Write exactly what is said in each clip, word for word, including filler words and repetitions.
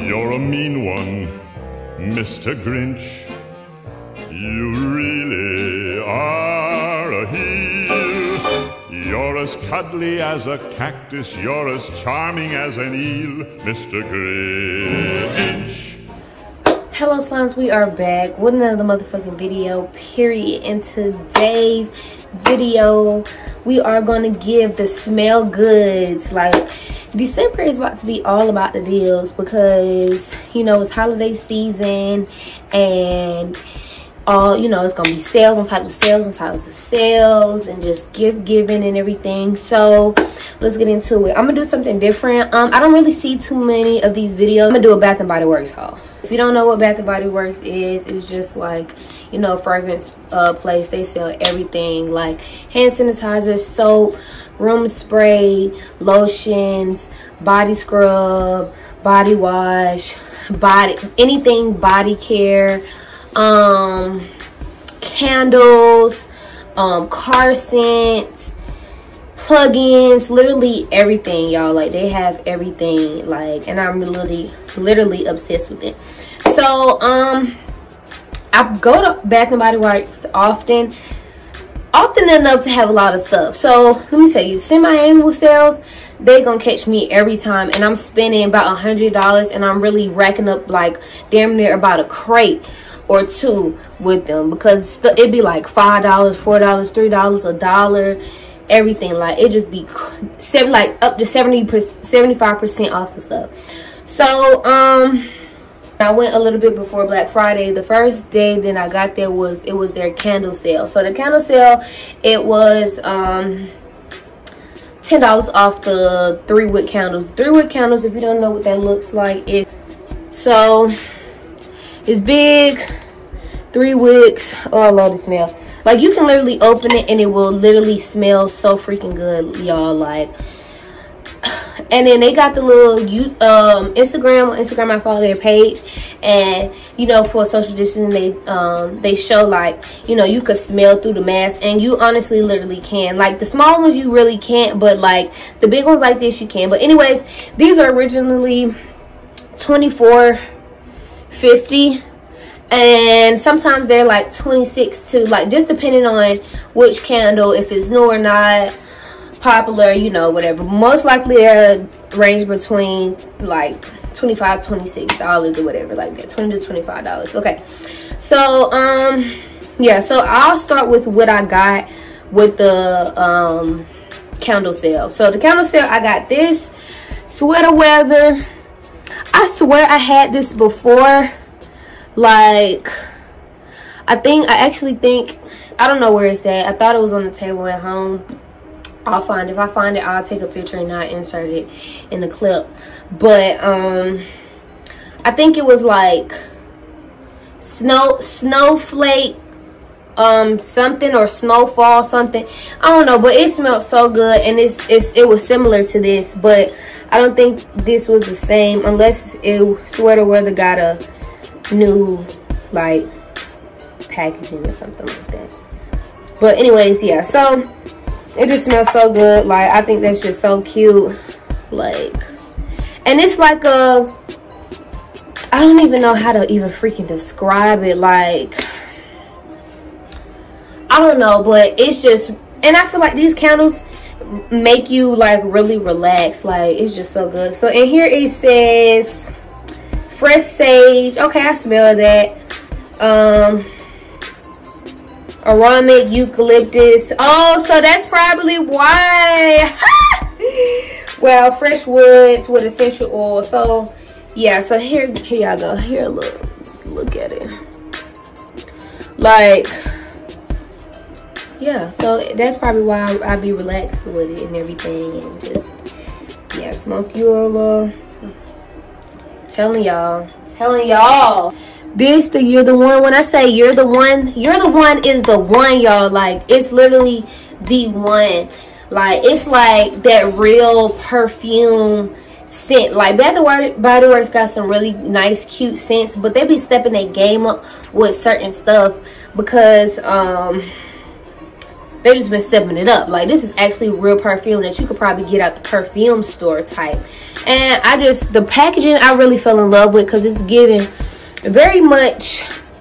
You're a mean one, Mister Grinch. You really are a heel. You're as cuddly as a cactus. You're as charming as an eel, Mister Grinch. Hello slimes, we are back with another motherfucking video, period. In today's video, we are going to give the smell goods. Like, December is about to be all about the deals because, you know, it's holiday season and all, you know, it's gonna be sales on types of sales on types of sales and just gift giving and everything. So let's get into it. I'm gonna do something different. um I don't really see too many of these videos. I'm gonna do a Bath and Body Works haul. If you don't know what Bath and Body Works is, it's just like, you know, fragrance uh place. They sell everything like hand sanitizer, soap, room spray, lotions, body scrub, body wash, body anything body care, um candles, um car scents, plugins, literally everything, y'all. Like, they have everything, like, and I'm literally literally obsessed with it. So um I go to Bath and Body Works often often enough to have a lot of stuff. So let me tell you, semi-annual sales, they gonna catch me every time, and I'm spending about a hundred dollars, and I'm really racking up like damn near about a crate or two with them, because it'd be like five dollars, four dollars, three dollars, a dollar, everything. Like, it just be seven, like up to seventy percent, seventy-five percent off the stuff. So um I went a little bit before Black Friday. The first day that I got there was it was their candle sale. So the candle sale, it was um ten dollars off the three wick candles. Three wick candles, if you don't know what that looks like, it so it's big, three wicks. Oh, I love the smell. Like, you can literally open it and it will literally smell so freaking good, y'all. Like, and then they got the little you um Instagram Instagram I follow their page, and you know, for social distancing, they um they show, like, you know, you could smell through the mask, and you honestly literally can. Like, the small ones you really can't, but like the big ones like this you can. But anyways, these are originally twenty-four fifty, and sometimes they're like twenty-six too, like just depending on which candle, if it's new or not, popular, you know, whatever. Most likely they're range between like twenty-five, twenty-six dollars or whatever, like that, twenty to twenty-five dollars. Okay, so um yeah, so I'll start with what I got with the um candle sale. So the candle sale, I got this sweater weather. I swear I had this before. Like, I think I actually think I don't know where it's at. I thought it was on the table at home. I'll find it. If I find it, I'll take a picture and I'll insert it in the clip. But um I think it was like snow snowflake um something, or snowfall something, I don't know, but it smelled so good, and it's, it's it was similar to this, but I don't think this was the same, unless it sweater weather got a new like packaging or something like that. But anyways, yeah, so it just smells so good. Like, I think that's just so cute. Like, and it's like a, I don't even know how to even freaking describe it. Like, I don't know, but it's just, and I feel like these candles make you like really relax. Like, it's just so good. So in here it says fresh sage. Okay, I smell that. Um aromatic eucalyptus. Oh, so that's probably why. Well, fresh woods with essential oil. So yeah, so here here y'all go. Here, look look at it. Like, yeah, so that's probably why I, I be relaxed with it and everything, and just, yeah, smoke you a little. Telling y'all, telling y'all, this the you're the one. When I say you're the one, you're the one is the one, y'all. Like, it's literally the one. Like, it's like that real perfume scent. Like, Bath and Body Works got some really nice, cute scents, but they be stepping their game up with certain stuff, because um They just been stepping it up. Like, this is actually real perfume that you could probably get out the perfume store type. And I just, the packaging I really fell in love with, because it's giving very much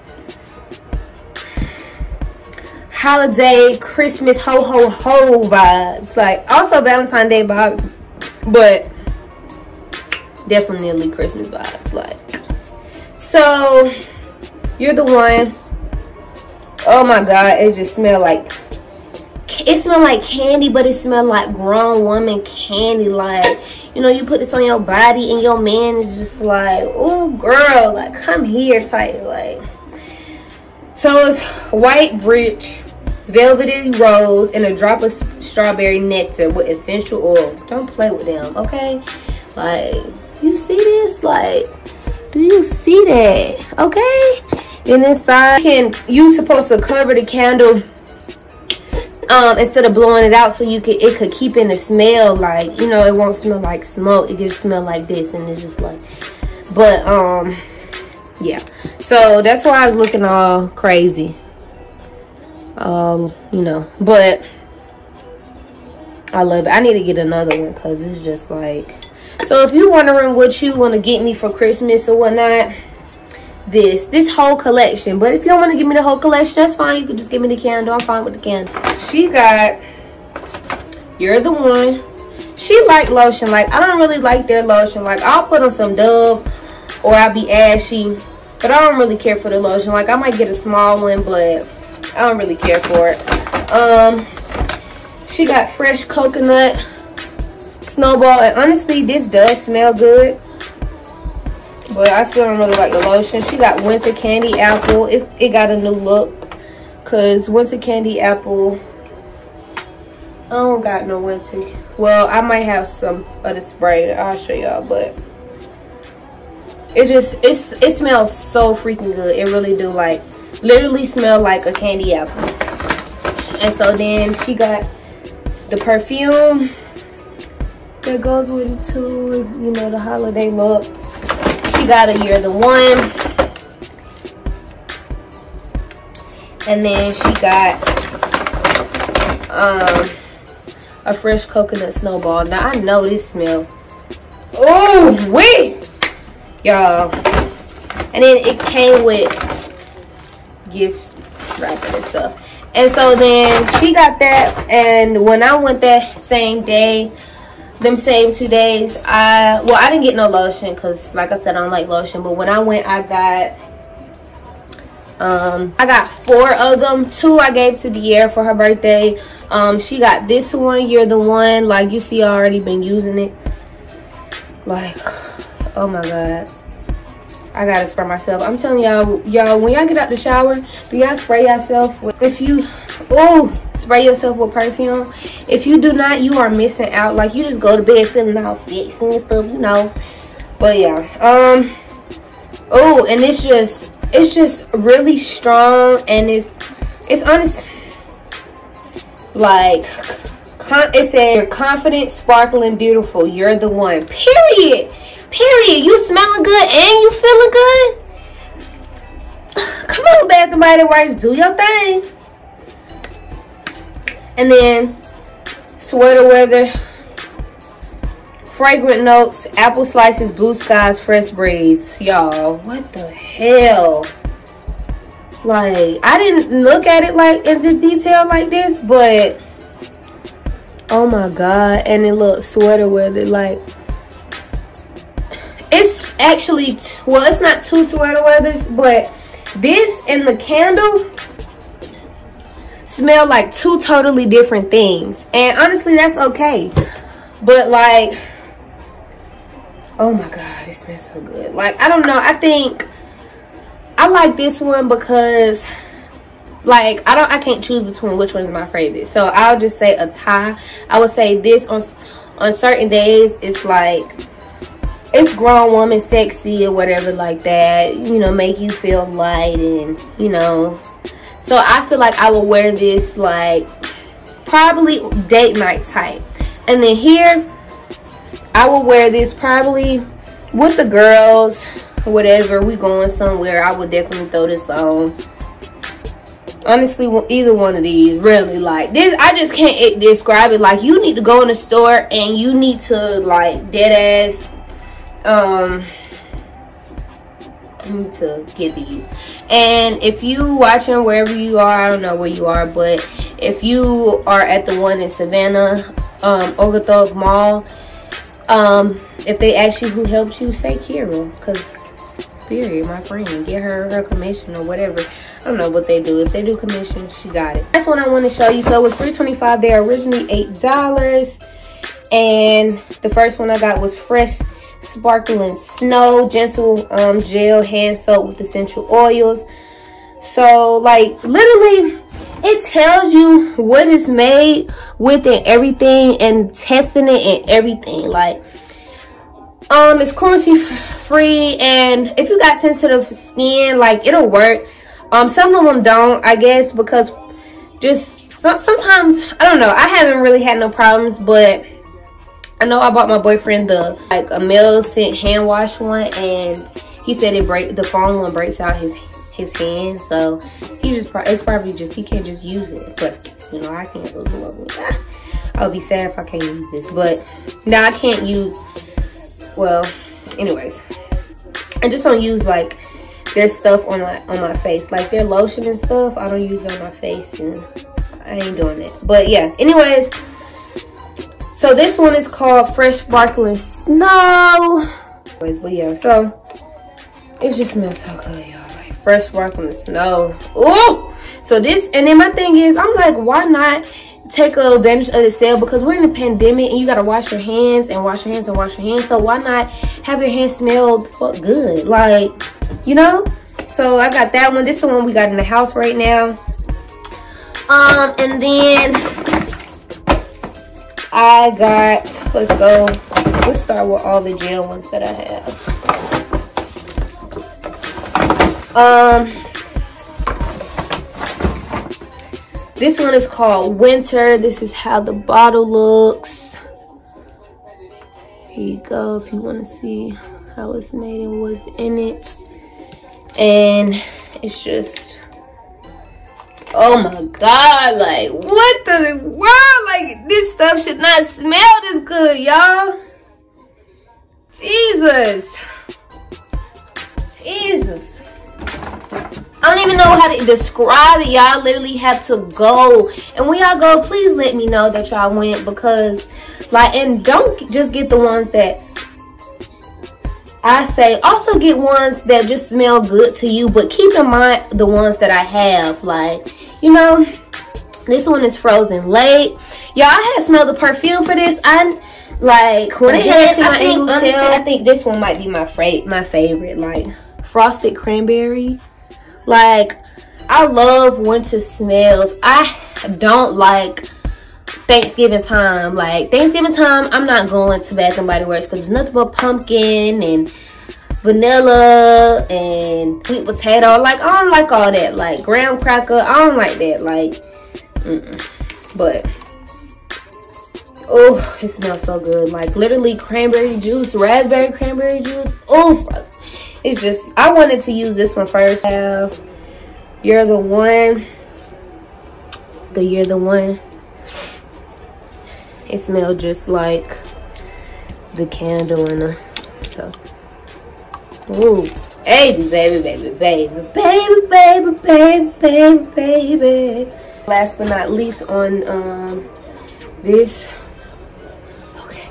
holiday, Christmas, ho ho ho vibes. Like, also Valentine's Day vibes, but definitely Christmas vibes. Like, so You're the One. Oh my god, it just smelled like, it smelled like candy, but it smelled like grown woman candy. Like, you know, you put this on your body and your man is just like, oh girl, like, come here type. Like, so it's white bridge, velvety rose, and a drop of strawberry nectar with essential oil. Don't play with them, okay? Like, you see this? Like, do you see that? Okay? Then inside, can you supposed to cover the candle um instead of blowing it out, so you could it could keep in the smell. Like, you know, it won't smell like smoke, it just smell like this, and it's just like, but um yeah, so that's why I was looking all crazy, um you know, but I love it. I need to get another one because it's just like, so if you're wondering what you want to get me for Christmas or whatnot, this this whole collection. But if you don't want to give me the whole collection, that's fine, you can just give me the candle. I'm fine with the candle. She got You're the One. She like lotion. Like, I don't really like their lotion. Like, I'll put on some Dove or I'll be ashy, but I don't really care for the lotion. Like, I might get a small one, but I don't really care for it. Um she got Fresh Coconut Snowball, and honestly this does smell good, but I still don't really like the lotion. She got Winter Candy Apple. It's, it got a new look, because Winter Candy Apple, I don't got no winter. Well, I might have some of the spray. I'll show y'all, but it just, it's, it smells so freaking good. It really do. Like, literally smell like a candy apple. And so then she got the perfume that goes with it too, you know, the holiday look. She got a You're the One, and then she got um a Fresh Coconut Snowball. Now I know this smell, oh wait, y'all. And then it came with gift wrapping and stuff. And so then she got that, and when I went that same day, them same two days, I, well, I didn't get no lotion because, like I said, I don't like lotion. But when I went, I got, um, I got four of them. Two I gave to De'Ara for her birthday. Um, she got this one, You're the One. Like, you see, I already been using it. Like, oh my God. I gotta spray myself. I'm telling y'all, y'all, when y'all get out the shower, do y'all spray yourself with, if you, oh, spray yourself with perfume? If you do not, you are missing out. Like, you just go to bed feeling all sexy and stuff, you know. But yeah, um, oh, and it's just, it's just really strong, and it's, it's honest, like, it said, you're confident, sparkling, beautiful. You're the one. Period. Period. You smelling good and you feeling good? Come on, Bath and Body Works, do your thing. And then Sweater Weather, Fragrant Notes, Apple Slices, Blue Skies, Fresh Breeze. Y'all, what the hell? Like, I didn't look at it like into detail like this, but oh my God. And it looks Sweater Weather, like, it's actually, well, it's not two Sweater Weathers, but this and the candle smell like two totally different things. And honestly, that's okay. But like, oh my God, it smells so good. Like, I don't know, I think I like this one because, like, I don't I can't choose between which one is my favorite. So I'll just say a tie. I would say this on on certain days, it's like, it's grown woman sexy or whatever like that, you know, make you feel light, and you know, so I feel like I will wear this like probably date night type. And then here I will wear this probably with the girls, whatever, we going somewhere, I would definitely throw this on. Honestly, either one of these, really, like this, I just can't describe it. Like, you need to go in the store and you need to, like, dead ass, um, you need to get these. And if you watching wherever you are, I don't know where you are, but if you are at the one in Savannah, um, Oglethorpe Mall, um, if they ask you who helped you, say Kira, because period, my friend, get her her commission or whatever. I don't know what they do. If they do commission, she got it. That's one I want to show you. So it was three twenty-five. They're originally eight dollars. And the first one I got was Fresh Sparkling Snow Gentle um, Gel Hand Soap with Essential Oils. So, like, literally, it tells you what is made with and everything, and testing it and everything. Like, um, it's cruelty free, and if you got sensitive skin, like, it'll work. Um, some of them don't, I guess, because just so, sometimes, I don't know, I haven't really had no problems, but I know I bought my boyfriend the, like, a male scent hand wash one, and he said it break, the foam one breaks out his his hand, so he just, it's probably just, he can't just use it, but, you know, I can't go do it. I'll be sad if I can't use this, but now I can't use, well, anyways, I just don't use, like, their stuff on my on my face, like their lotion and stuff. I don't use it on my face, and I ain't doing it. But yeah, anyways, so this one is called Fresh Sparkling Snow. Anyways, but yeah, so it just smells so good, y'all. Like Fresh Sparkling Snow. Ooh! So this, and then my thing is, I'm like, why not take advantage of the sale? Because we're in a pandemic and you gotta wash your hands and wash your hands and wash your hands. So why not have your hands smell good? Like, you know? So I got that one. This is the one we got in the house right now. Um, and then I got, let's go, let's start with all the gel ones that I have. Um, this one is called Winter. This is how the bottle looks. Here you go, if you want to see how it's made and what's in it. And it's just, oh my god, like, what the world? Like, this stuff should not smell this good, y'all. Jesus. Jesus. I don't even know how to describe it. Y'all literally have to go. And when y'all go, please let me know that y'all went, because, like, and don't just get the ones that I say, also get ones that just smell good to you, but keep in mind the ones that I have. Like, you know, this one is Frozen Lake. Y'all, I had smelled the perfume for this. I like when I had to my angle sale. I think this one might be my fra my favorite. Like Frosted Cranberry. Like, I love winter smells. I don't like Thanksgiving time. Like, Thanksgiving time, I'm not going to Bath and Body Works because it's nothing but pumpkin and vanilla and sweet potato. Like, I don't like all that. Like, graham cracker, I don't like that. Like, mm-mm. But, oh, it smells so good. Like, literally cranberry juice, raspberry cranberry juice. Oh, it's just, I wanted to use this one first. Uh, You're the One. The You're the One. It smelled just like the candle in a, so. Ooh, baby, baby, baby, baby, baby, baby, baby, baby, baby. Last but not least on um this. Okay,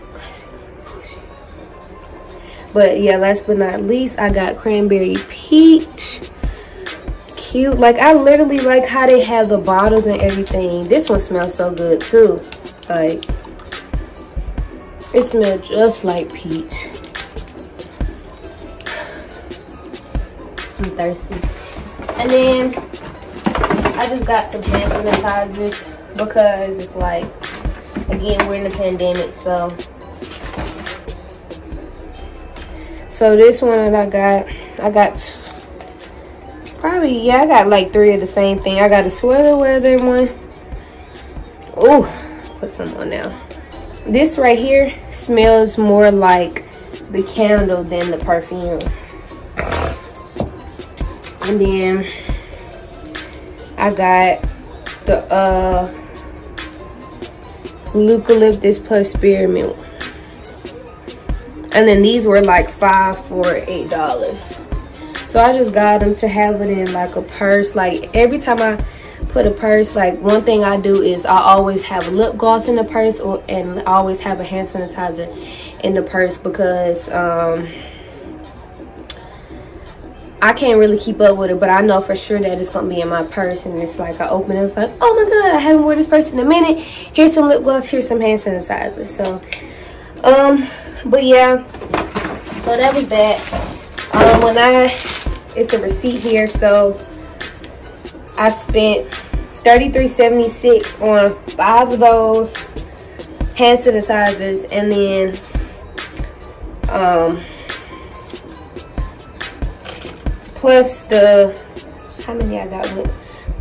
but yeah, last but not least, I got Cranberry Peach. Cute. Like, I literally like how they have the bottles and everything. This one smells so good too. Like, it smells just like peach. I'm thirsty. And then I just got some hand sanitizers because it's like, again, we're in the pandemic, so. So this one that I got, I got probably, yeah, I got like three of the same thing. I got a Sweater Weather one. Ooh. Put some on now. This right here smells more like the candle than the perfume. And then I got the uh, eucalyptus plus spearmint. And then these were like five for eight dollars. So I just got them to have it in like a purse. Like every time I put a purse, like one thing I do is I always have a lip gloss in the purse, or and I always have a hand sanitizer in the purse, because um I can't really keep up with it, but I know for sure that it's gonna be in my purse. And it's like I open it, it's like, oh my god, I haven't worn this purse in a minute. Here's some lip gloss, here's some hand sanitizer. So um but yeah, so that was that. Um when I it's a receipt here, so I spent thirty-three seventy-six on five of those hand sanitizers, and then um plus the, how many I got with?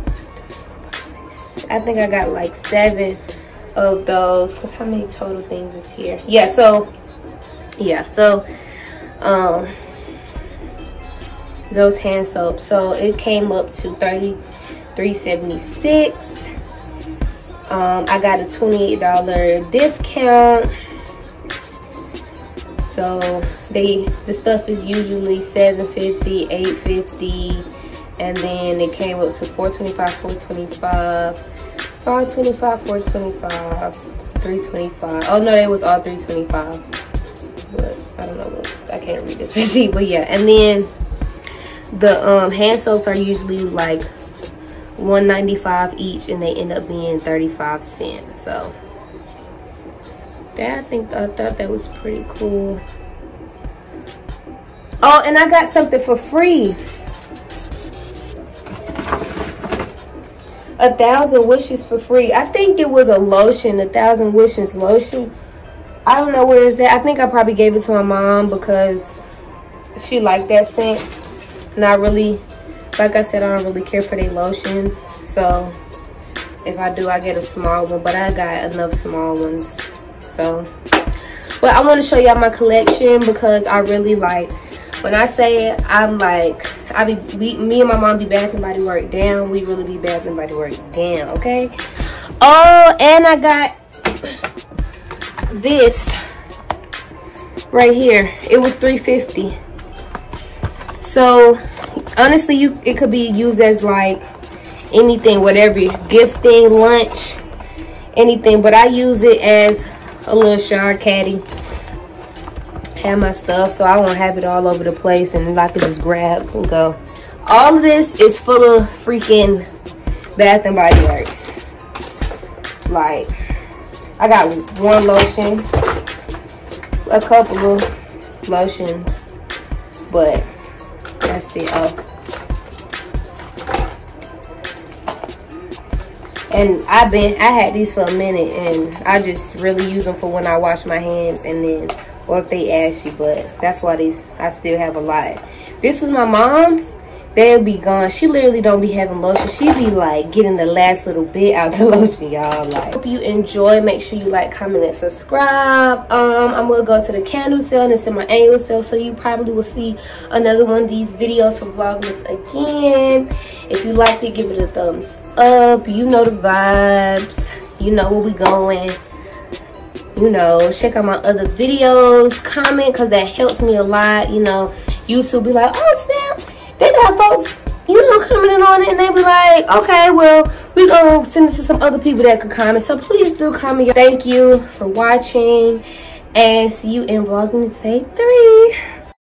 I think I got like seven of those, because how many total things is here? Yeah, so yeah, so um those hand soaps, so it came up to thirty-three seventy-six. um I got a twenty-eight dollar discount, so they the stuff is usually seven fifty, eight fifty, and then it came up to four twenty-five, four twenty-five, five twenty-five, four twenty-five, three twenty-five. Oh no, they was all three twenty-five, but I don't know what, I can't read this receipt. But yeah, and then the um hand soaps are usually like one ninety-five each, and they end up being thirty-five cents. So that, I think I thought that was pretty cool. Oh, and I got something for free. A thousand wishes for free. I think it was a lotion, a thousand wishes lotion. I don't know where it's at. I think I probably gave it to my mom because she liked that scent. And I really, like I said, I don't really care for their lotions. So if I do, I get a small one, but I got enough small ones. So, but I want to show y'all my collection, because I really like, when I say it, I'm like, I be, we, me and my mom be Bath and Body Work down. We really be Bath and Body Work down, okay? Oh, and I got this right here. It was three fifty. So honestly, you it could be used as like anything, whatever, gifting, lunch, anything. But I use it as a little shower caddy. Have my stuff so I won't have it all over the place, and I can just grab and go. All of this is full of freaking Bath and Body Works. Like, I got one lotion, a couple of lotions, but that's it. Oh, and I've been I had these for a minute, and I just really use them for when I wash my hands, and then, or if they ashy, but that's why these, I still have a lot. This was my mom's. They'll be gone. She literally don't be having lotion. She be like getting the last little bit out of the lotion, y'all. Like, hope you enjoy. Make sure you like, comment, and subscribe. Um, I'm gonna go to the candle sale, and it's in my annual sale, so you probably will see another one of these videos from Vlogmas again. If you liked it, give it a thumbs up. You know the vibes. You know where we going. You know, check out my other videos. Comment, because that helps me a lot. You know, YouTube be like, oh snap, they got folks, you know, commenting on it, and they be like, okay, well, we gonna send it to some other people that could comment. So please do comment. Thank you for watching, and see you in Vlogmas Day three.